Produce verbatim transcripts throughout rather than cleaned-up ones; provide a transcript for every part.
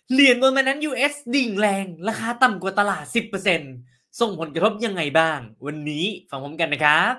เหรียญบน Binance ยู เอส ดิ่งแรงราคาต่ำกว่าตลาด สิบเปอร์เซ็นต์ ส่งผลกระทบยังไงบ้างวันนี้ฟังพร้อมกันนะครับ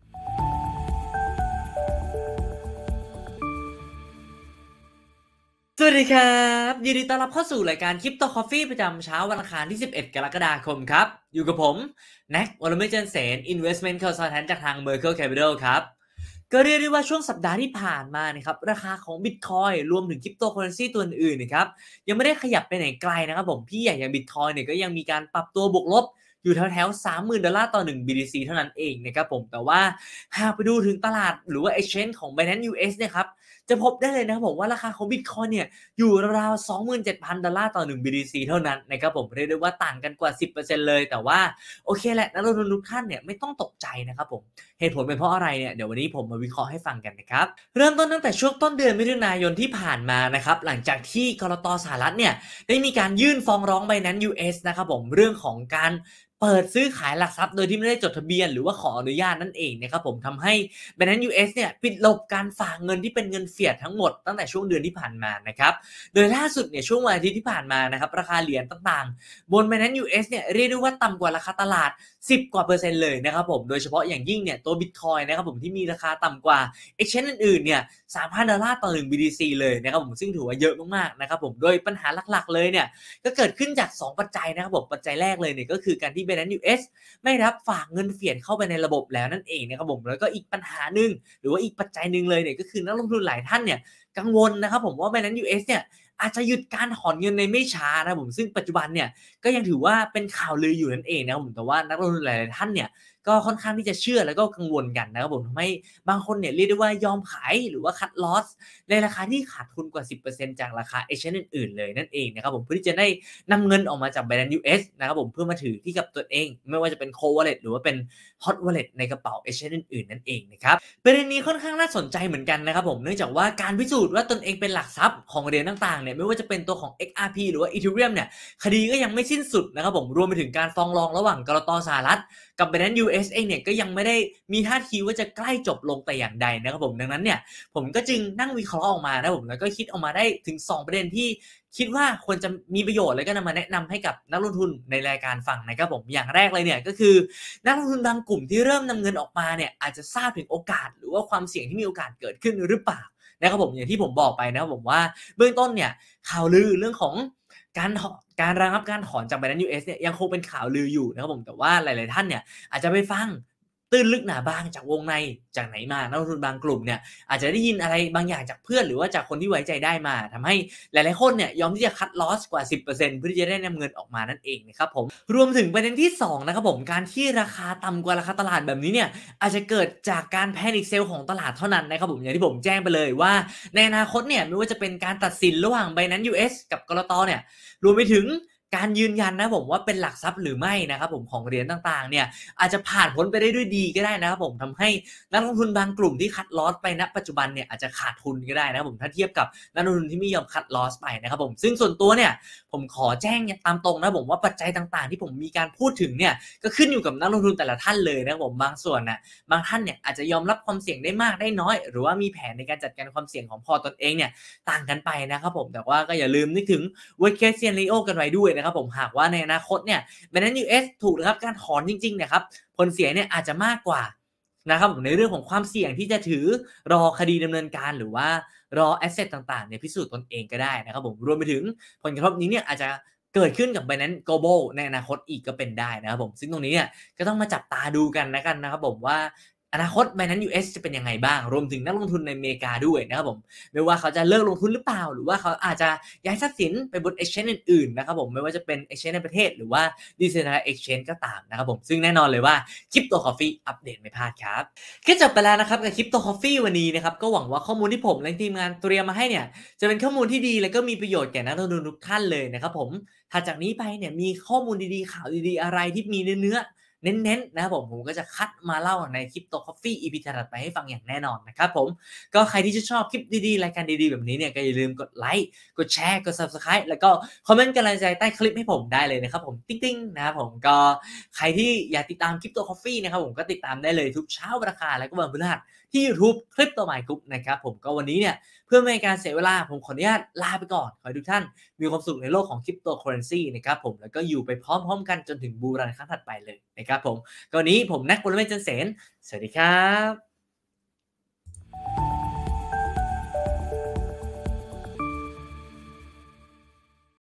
สวัสดีครับยินดีต้อนรับเข้าสู่รายการ Crypto Coffee ประจำเช้าวันอังคารที่สิบเอ็ดกรกฎาคมครับอยู่กับผมแน็กวรเมธ เจริญเสน Investment Consultant จากทาง Merkle Capital ครับก็เรียกได้ว่าช่วงสัปดาห์ที่ผ่านมานะครับราคาของ Bitcoin รวมถึง Cryptocurrency ตัวอื่นๆนะครับยังไม่ได้ขยับไปไหนไกลนะครับผมพี่ใหญ่อย่าง Bitcoin เนี่ยก็ยังมีการปรับตัวบวกลบอยู่แถวๆ สามหมื่น ดอลลาร์ต่อหนึ่ง บี ที ซี เท่านั้นเองนะครับผมแต่ว่าหากไปดูถึงตลาดหรือว่า Exchange ของ Binance ยู เอส เนี่ยครับจะพบได้เลยนะครับผมว่าราคาของ Bitcoin เนี่ยอยู่ราวๆ สองหมื่นเจ็ดพัน ดอลลาร์ต่อหนึ่ง บี ที ซี เท่านั้นนะครับผมเรียกได้ว่าต่างกันกว่า สิบเปอร์เซ็นต์ เลยแต่ว่าโอเคแหละนักลงทุนทุกท่านเนี่ยไม่ต้องตกใจนะครับผมเหตุผลเป็นเพราะอะไรเนี่ยเดี๋ยววันนี้ผมมาวิเคราะห์ให้ฟังกันนะครับเริ่มต้นตั้งแต่ช่วงต้นเดือนมิถุนายนที่ผ่านมานะครับหลังจากที่กลต.สหรัฐเนี่ยได้มีการยื่นฟ้องร้อง Binance ยู เอส นะครับผมเรื่องของการเปิดซื้อขายหลักทรัพย์โดยที่ไม่ได้จดทะเบียนหรือว่าขออนุญาตนั่นเองนะครับผมทำให้ Binance ยู เอส เนี่ยปิดระบบการฝากเงินที่เป็นเงินเฟียตทั้งหมดตั้งแต่ช่วงเดือนที่ผ่านมานะครับโดยล่าสุดเนี่ยช่วงวันอาทิตย์ที่ผ่านมานะครับราคาเหรียญต่างๆบน Binance ยู เอส เนี่ยเรียกได้ว่าต่ำกว่าราคาตลาดสิบกว่าเปอร์เซ็นต์เลยนะครับผมโดยเฉพาะอย่างยิ่งเนี่ยตัว Bitcoin นะครับผมที่มีราคาต่ำกว่า Exchange อื่นๆเนี่ย สามพัน ดอลลาร์ต่อหนึ่ง บี ที ซี เลยนะครับผมซึ่งถือว่าเยอะมากๆนะครับผมโดยปัญหาหลักๆเลยเนี่ยก็เกิดขึ้นจากสองปัจจัยนะครับผมปัจจัยแรกเลยเนี่ยก็คือการที่ Binance ยู เอส ไม่รับฝากเงินเฟียตเข้าไปในระบบแล้วนั่นเองนะครับผมแล้วก็อีกปัญหาหนึ่งหรือว่าอีกปัจจัยหนึ่งเลยเนี่ยก็คือนักลงทุนหลายท่านเนี่ยกังวลนะครับผมว่า Binance ยู เอส เนี่ยอาจจะหยุดการถอนเงินในไม่ช้านะครับผมซึ่งปัจจุบันเนี่ยก็ยังถือว่าเป็นข่าวลืออยู่นั่นเองนะครับผมแต่ว่านักลงทุนหลายๆท่านเนี่ยก็ค่อนข้างที่จะเชื่อแล้วก็กังวลกันนะครับผมทำให้บางคนเนี่ยเรียกได้ว่ายอมขายหรือว่า cut loss ในราคาที่ขาดทุนกว่า สิบเปอร์เซ็นต์ จากราคา Exchange อื่นๆเลยนั่นเองนะครับผมเพื่อที่จะได้นำเงินออกมาจาก Binance ยู เอส นะครับผมเพื่อมาถือที่กับตัวเองไม่ว่าจะเป็น Cold Wallet หรือว่าเป็น Hot Wallet ในกระเป๋า Exchange อื่นๆนั่นเองนะครับประเด็นนี้ค่อนข้างน่าสนใจเหมือนกันนะครับผมเนื่องจากว่าการพิสูจน์ว่าตนเองเป็นหลักทรัพย์ของเหรียญต่างๆเนี่ยไม่ว่าจะเป็นตัวของ เอ็กซ์ อาร์ พี หรือว่า Ethereum เนี่ยคดีก็ยังไม่สิ้นสุดนะครับผมรวมไปถึงการฟ้องร้องระหว่างกลต.สหรัฐกับ Binance ยู เอส เองเนี่ยก็ยังไม่ได้มีท่าทีว่าจะใกล้จบลงแต่อย่างใดนะครับผมดังนั้นเนี่ยผมก็จึงนั่งวิเคราะห์ออกมานะผมแล้วก็คิดออกมาได้ถึงสองประเด็นที่คิดว่าควรจะมีประโยชน์แล้วก็นำมาแนะนำให้กับนักลงทุนในรายการฟังนะครับผมอย่างแรกเลยเนี่ยก็คือนักลงทุนบางกลุ่มที่เริ่มนำเงินออกมาเนี่ยอาจจะทราบถึงโอกาสหรือว่าความเสี่ยงที่มีโอกาสเกิดขึ้นหรือเปล่านะครับผมอย่างที่ผมบอกไปนะครับผมว่าเบื้องต้นเนี่ยข่าวลือเรื่องของการการระงับการถอนจาก Binance ยู เอส เนี่ยยังคงเป็นข่าวลืออยู่นะครับผมแต่ว่าหลายๆท่านเนี่ยอาจจะไปฟังตื้นลึกหนาบางจากวงในจากไหนมานักลงทุนบางกลุ่มเนี่ยอาจจะได้ยินอะไรบางอย่างจากเพื่อนหรือว่าจากคนที่ไว้ใจได้มาทำให้หลายๆคนเนี่ยยอมที่จะคัดลอสกว่า สิบเปอร์เซ็นต์ เพื่อที่จะได้นำเงินออกมานั่นเองนะครับผมรวมถึงประเด็นที่สองนะครับผมการที่ราคาต่ำกว่าราคาตลาดแบบนี้เนี่ยอาจจะเกิดจากการแพนิคเซลของตลาดเท่านั้นนะครับผมอย่างที่ผมแจ้งไปเลยว่าในอนาคตเนี่ยไม่ว่าจะเป็นการตัดสินระหว่าง Binance ยู เอส กับกลต.เนี่ยรวมไปถึงการยืนยันนะผมว่าเป็นหลักทรัพย์หรือไม่นะครับผมของเหรียญต่างๆเนี่ยอาจจะผ่านพ้นไปได้ด้วยดีก็ได้นะครับผมทำให้นักลงทุนบางกลุ่มที่คัดลอสไปณปัจจุบันเนี่ยอาจจะขาดทุนก็ได้นะครับผมถ้าเทียบกับนักลงทุนที่ไม่ยอมคัดลอสไปนะครับผมซึ่งส่วนตัวเนี่ยผมขอแจ้งตามตรงนะผมว่าปัจจัยต่างๆที่ผมมีการพูดถึงเนี่ยก็ขึ้นอยู่กับนักลงทุนแต่ละท่านเลยนะครับผมบางส่วนนะบางท่านเนี่ยอาจจะยอมรับความเสี่ยงได้มากได้น้อยหรือว่ามีแผนในการจัดการความเสี่ยงของพอตนเองเนี่ยต่างกันไปนะครับผมแต่ว่าก็อย่าลืมนึกถึง worst case scenario กันไว้ด้วยนะครับผมหากว่าในอนาคตเนี่ย Binance ยู เอส ถูกนะครับการถอนจริงๆเนี่ยครับผลเสียเนี่ยอาจจะมากกว่านะครับในเรื่องของความเสี่ยงที่จะถือรอคดีดำเนินการหรือว่ารอแอสเซทต่างๆเนี่ยพิสูจน์ตนเองก็ได้นะครับผมรวมไปถึงผลกระทบนี้เนี่ยอาจจะเกิดขึ้นกับ Binance Global ในอนาคตอีกก็เป็นได้นะครับผมซึ่งตรงนี้เนี่ยก็ต้องมาจับตาดูกันนะกันนะครับผมว่าอนาคต Binance ยู เอส จะเป็นยังไงบ้างรวมถึงนักลงทุนในอเมริกาด้วยนะครับผมไม่ว่าเขาจะเลิกลงทุนหรือเปล่าหรือว่าเขาอาจจะย้ายทรัพย์สินไปบน Exchange อื่นๆนะครับผมไม่ว่าจะเป็น Exchange ในประเทศหรือว่า Decentralized Exchange ก็ตามนะครับผมซึ่งแน่นอนเลยว่า Crypto Coffee อัปเดตไม่พลาดครับก็จบไปแล้วนะครับกับ Crypto Coffee วันนี้นะครับก็หวังว่าข้อมูลที่ผมและทีมงานเตรียมมาให้เนี่ยจะเป็นข้อมูลที่ดีและก็มีประโยชน์แก่นักลงทุนทุกท่านเลยนะครับผมถัดจากนี้ไปเนี่ยมีข้อมูลดีๆข่าวดีๆอะไรที่มีเนื้อเน้นๆนะครับผมผมก็จะคัดมาเล่าใน Crypto Coffee อี พี ถัดไปให้ฟังอย่างแน่นอนนะครับผมก็ใครที่จะชอบคลิปดีๆรายการดีๆแบบนี้เนี่ยก็อย่าลืมกดไลค์กดแชร์กด Subscribe แล้วก็คอมเมนต์กำลังใจใต้คลิปให้ผมได้เลยนะครับผมติ๊งๆนะครับผมก็ใครที่อยากติดตาม Crypto Coffee นะครับผมก็ติดตามได้เลยทุกเช้าวันอังคารและก็วันพฤหัสที่ YouTube Crypto My Group นะครับผมก็วันนี้เนี่ยเพื่อไม่ให้การเสียเวลาผมขออนุญาตลาไปก่อนขอให้ทุกท่านมีความสุขในโลกของ Cryptocurrency นะครับผมแล้วก็อยู่ไปพร้อมๆกันจนถึงบูรันครั้งถัดไปเลยนะครับผมก็วันนี้ผมแน็ก ปรเมศ จันทร์เสนสวัสดีครับ